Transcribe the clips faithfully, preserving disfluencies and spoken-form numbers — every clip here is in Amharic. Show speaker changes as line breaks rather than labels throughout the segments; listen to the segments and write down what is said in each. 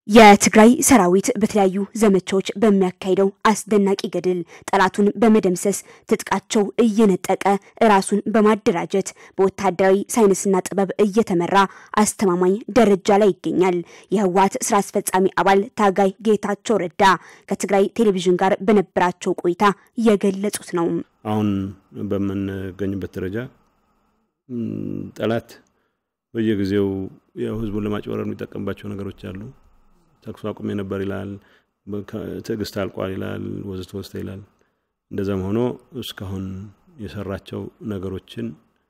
የትግራይ ሰራዊት በተለያዩ ዘመቻዎች በሚያካሂደው አስደናቂ ገድል ጠላቱን በመደምሰስ ትጥቃቸው እየነጠቀ ራሱን በማደራጀት በወታደራዊ ሳይንስና ጥበብ እየተመራ አስተማማኝ ደረጃ ላይ ይገኛል። የህወሓት ስራ አስፈፃሚ አባል ታጋይ ጌታቸው ረዳ ከትግራይ ቴሌቪዥን ጋር በነበራቸው ቆይታ የገለጹት ነው።
አሁን በመንገኝበት ደረጃ ጠላት በየጊዜው ያው ህዝቡን ለማጭበረር የሚጠቀምባቸው ነገሮች አሉ። ተኩስ አቁም ነበር ይላል፣ ትዕግስት አልቋል ይላል፣ ወዘተ ወዘተ ይላል። እንደዛም ሆኖ እስካሁን የሰራቸው ነገሮችን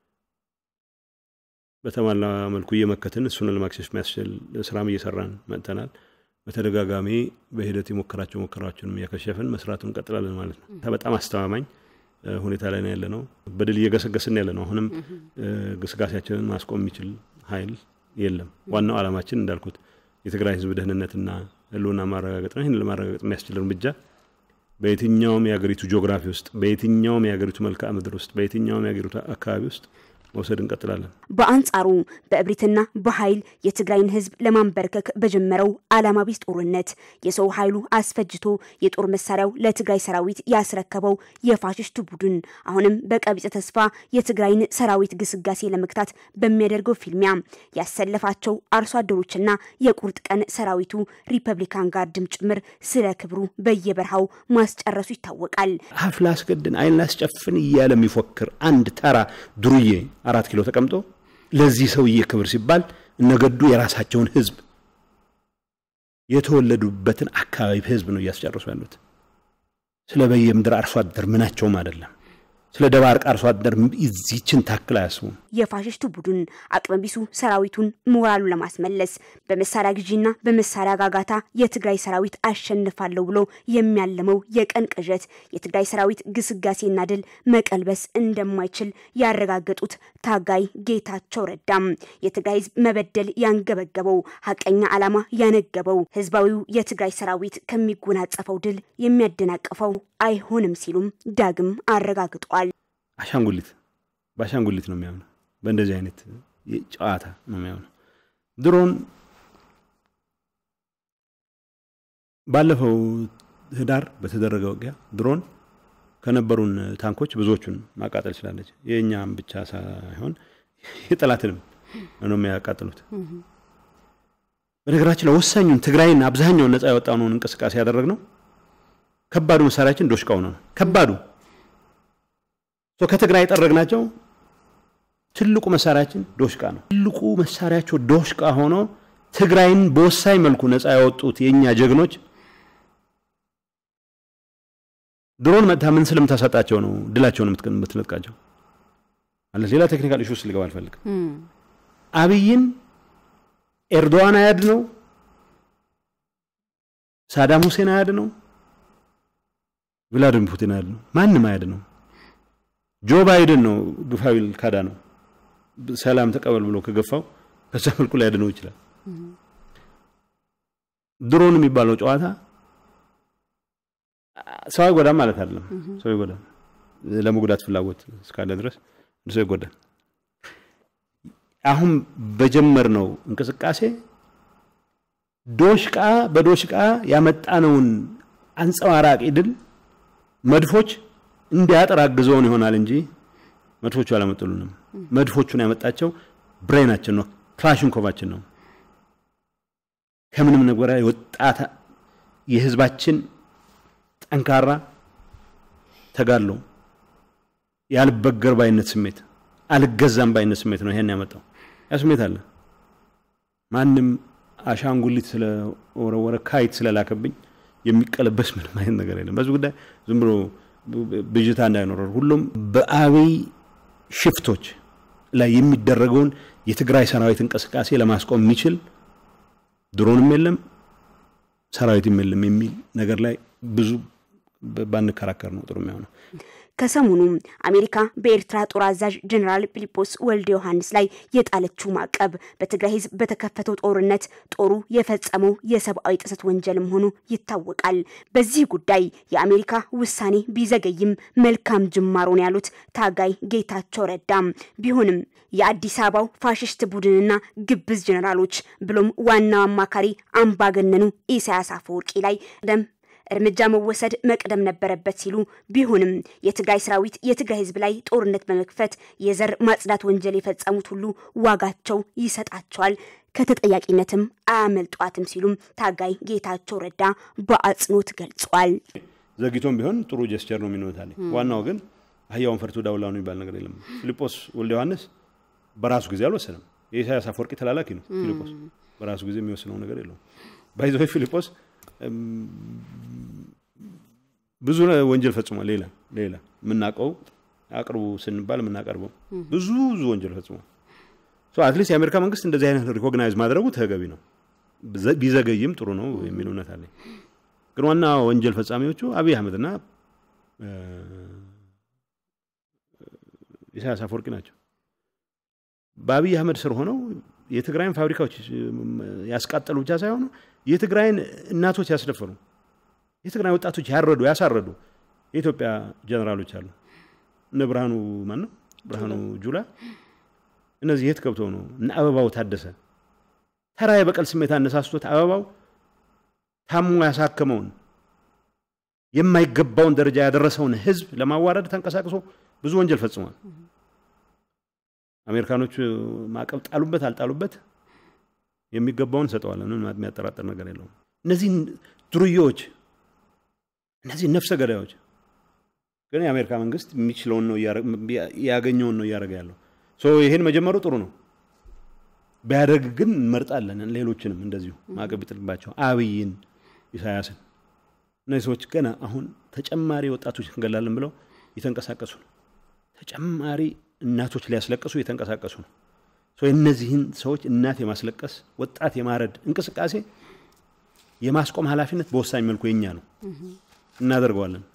በተሟላ መልኩ እየመከተን እሱን ለማክሸፍ የሚያስችል ስራም እየሰራን መጥተናል። በተደጋጋሚ በሂደት የሞከራቸው ሞከራዎችንም ያከሸፈን መስራቱን ቀጥላለን ማለት ነው። በጣም አስተማማኝ ሁኔታ ላይ ነው ያለነው። በድል እየገሰገስን ያለነው። አሁንም ግስጋሴያችንን ማስቆም የሚችል ኃይል የለም። ዋናው ዓላማችን እንዳልኩት የትግራይ ህዝብ ደህንነትና ህልውና ማረጋገጥ ነው። ይሄን ለማረጋገጥ የሚያስችል እርምጃ በየትኛውም የሀገሪቱ ጂኦግራፊ ውስጥ በየትኛውም የሀገሪቱ መልክዓ ምድር ውስጥ በየትኛውም የሀገሪቱ አካባቢ ውስጥ መውሰድ እንቀጥላለን።
በአንጻሩ በእብሪትና በኃይል የትግራይን ህዝብ ለማንበርከክ በጀመረው ዓላማ ቢስ ጦርነት የሰው ኃይሉ አስፈጅቶ የጦር መሳሪያው ለትግራይ ሰራዊት ያስረከበው የፋሽስቱ ቡድን አሁንም በቀቢጸ ተስፋ የትግራይን ሰራዊት ግስጋሴ ለመክታት በሚያደርገው ፊልሚያ ያሰለፋቸው አርሶ አደሮችና የቁርጥ ቀን ሰራዊቱ ሪፐብሊካን ጋርድም ጭምር ስለ ክብሩ በየበረሃው ማስጨረሱ ይታወቃል።
አፍላስ ገድን አይላስ ጨፍን ይያለ የሚፎክር አንድ ተራ ዱርዬ አራት ኪሎ ተቀምጦ ለዚህ ሰውዬ ክብር ሲባል እነገዱ የራሳቸውን ህዝብ የተወለዱበትን አካባቢ ህዝብ ነው ያስጨርሱ ያሉት። ስለበየ ምድር አርሶ አደር ምናቸውም አይደለም። ስለ ደባርቅ አርሶ አደር እዚችን ታክል አያስቡም።
የፋሽስቱ ቡድን አቅመቢሱ ሰራዊቱን ሞራሉ ለማስመለስ በመሳሪያ ግዢና በመሳሪያ ጋጋታ የትግራይ ሰራዊት አሸንፋለሁ ብሎ የሚያለመው የቀን ቅዠት የትግራይ ሰራዊት ግስጋሴና ድል መቀልበስ እንደማይችል ያረጋገጡት ታጋይ ጌታቸው ረዳም የትግራይ ህዝብ መበደል ያንገበገበው ሐቀኛ ዓላማ ያነገበው ህዝባዊው የትግራይ ሰራዊት ከሚጎናጸፈው ድል የሚያደናቀፈው አይሆንም ሲሉም ዳግም አረጋግጠዋል።
አሻንጉሊት ባሻንጉሊት ነው የሚያምነው። በእንደዚህ አይነት ጨዋታ ነው የሚያምነው። ድሮን ባለፈው ህዳር በተደረገው ውጊያ ድሮን ከነበሩን ታንኮች ብዙዎቹን ማቃጠል ይችላልች። የኛም ብቻ ሳይሆን የጠላትንም ነው የሚያቃጥሉት። በነገራችን ላይ ወሳኙን ትግራይን አብዛኛውን ነፃ ያወጣውን እንቅስቃሴ ያደረግነው ከባዱ መሳሪያችን ዶሽቃው ነው። ከባዱ ሶ ከትግራይ ጠረግናቸው ትልቁ መሳሪያችን ዶሽቃ ነው። ትልቁ መሳሪያቸው ዶሽቃ ሆኖ ትግራይን በወሳኝ መልኩ ነፃ ያወጡት የኛ ጀግኖች ድሮን መታ ምን ስለምታሳጣቸው ነው ድላቸውን የምትነጥቃቸው አለ። ሌላ ቴክኒካል ኢሹስ ሊገባ አልፈልግም። አብይን ኤርዶዋን አያድ ነው፣ ሳዳም ሁሴን አያድ ነው፣ ቭላድሚር ፑቲን አያድ ነው፣ ማንም አያድ ነው። ጆ ባይደን ነው ግፋዊል ካዳ ነው ሰላም ተቀበል ብሎ ከገፋው ከሰልኩ ላይ ያድነው ይችላል። ድሮን የሚባለው ጨዋታ ሰው አይጎዳም ማለት አይደለም። ሰው አይጎዳም ለመጉዳት ፍላጎት እስካለ ድረስ ሰው አይጎዳም። አሁን በጀመርነው እንቅስቃሴ ዶሽቃ በዶሽቃ ያመጣነውን አንጸዋራቂ ድል መድፎች እንዲያጠራግዘውን ይሆናል እንጂ መድፎቹ አላመጡልንም። መድፎቹን ያመጣቸው ብሬናችን ነው፣ ክላሽንኮቫችን ነው። ከምንም ነገር የወጣታ የህዝባችን ጠንካራ ተጋድሎ ያልበገር ባይነት ስሜት አልገዛም ባይነት ስሜት ነው ይሄን ያመጣው። ያ ስሜት አለ። ማንም አሻንጉሊት ስለ ወረወረ ካይት ስለላከብኝ የሚቀለበስ ምንም አይነት ነገር የለም። በዚህ ጉዳይ ዝም ብሎ ብጅታ እንዳይኖር ሁሉም በአብይ ሽፍቶች ላይ የሚደረገውን የትግራይ ሰራዊት እንቅስቃሴ ለማስቆም የሚችል ድሮንም የለም ሰራዊትም የለም የሚል ነገር ላይ ብዙ ባንከራከር ነው ጥሩ የሚሆነው
ከሰሙኑ አሜሪካ በኤርትራ ጦር አዛዥ ጀነራል ፊሊጶስ ወልደ ዮሐንስ ላይ የጣለችው ማዕቀብ በትግራይ ህዝብ በተከፈተው ጦርነት ጦሩ የፈጸመው የሰብአዊ ጥሰት ወንጀል መሆኑ ይታወቃል በዚህ ጉዳይ የአሜሪካ ውሳኔ ቢዘገይም መልካም ጅማሮ ነው ያሉት ታጋይ ጌታቸው ረዳም ቢሆንም የአዲስ አበባው ፋሽስት ቡድንና ግብዝ ጀነራሎች ብሎም ዋናው አማካሪ አምባገነኑ ኢሳያስ አፈወርቂ ላይ ደም እርምጃ መወሰድ መቅደም ነበረበት ሲሉ ቢሆንም የትግራይ ሰራዊት የትግራይ ህዝብ ላይ ጦርነት በመክፈት የዘር ማጽዳት ወንጀል የፈጸሙት ሁሉ ዋጋቸው ይሰጣቸዋል ከተጠያቂነትም አያመልጧትም ሲሉም ታጋይ ጌታቸው ረዳ በአጽንኦት ገልጿል
ዘግይቶም ቢሆን ጥሩ ጀስቸር ነው የሚኖታል ዋናው ግን አህያውን ፈርቶ ዳውላው ነው ይባል ነገር የለም ፊሊጶስ ወልደ ዮሐንስ በራሱ ጊዜ አልወሰነም የኢሳያስ አፈወርቂ ተላላኪ ነው ፊሊጶስ በራሱ ጊዜ የሚወስነው ነገር የለም ባይዘው ፊሊጶስ ብዙ ወንጀል ፈጽሟል ሌላ ሌላ ምናቀው አቅርቡ ስንባል ምናቀርበው ብዙ ብዙ ወንጀል ፈጽሟል ሶ አትሊስት የአሜሪካ መንግስት እንደዚህ አይነት ሪኮግናይዝ ማድረጉ ተገቢ ነው ቢዘገይም ጥሩ ነው የሚል እውነት አለ ግን ዋና ወንጀል ፈጻሚዎቹ አብይ አህመድና ኢሳያስ አፈወርቂ ናቸው በአብይ አህመድ ስር ሆነው የትግራይን ፋብሪካዎች ያስቃጠሉ ብቻ ሳይሆን የትግራይን እናቶች ያስደፈሩ የትግራይ ወጣቶች ያረዱ ያሳረዱ የኢትዮጵያ ጀነራሎች አሉ እነ ብርሃኑ ማን ነው ብርሃኑ ጁላ እነዚህ የት ገብተው ነው እና አበባው ታደሰ ተራ የበቀል ስሜት አነሳስቶት አበባው ታሙ ያሳከመውን የማይገባውን ደረጃ ያደረሰውን ህዝብ ለማዋረድ ተንቀሳቅሶ ብዙ ወንጀል ፈጽሟል አሜሪካኖች ማቀብ ጣሉበት አልጣሉበት የሚገባውን ሰጠዋል ምንም የሚያጠራጥር ነገር የለውም እነዚህ ድሩዮች እነዚህ ነፍሰ ገዳዮች ግን የአሜሪካ መንግስት የሚችለው ነው ያገኘው ነው ያረጋ ያለው ሶ ይሄን መጀመሩ ጥሩ ነው ባያደርግ ግን እንመርጣለን ሌሎችንም እንደዚሁ ማቀብ ይጥልባቸው አብይን ኢሳያስን እነዚህ ሰዎች ገና አሁን ተጨማሪ ወጣቶች እንገላለን ብለው ይተንቀሳቀሱ ነው ተጨማሪ እናቶች ሊያስለቅሱ ይተንቀሳቀሱ ነው ሶ እነዚህን ሰዎች እናት የማስለቀስ ወጣት የማረድ እንቅስቃሴ የማስቆም ኃላፊነት በወሳኝ መልኩ የኛ ነው እናደርገዋለን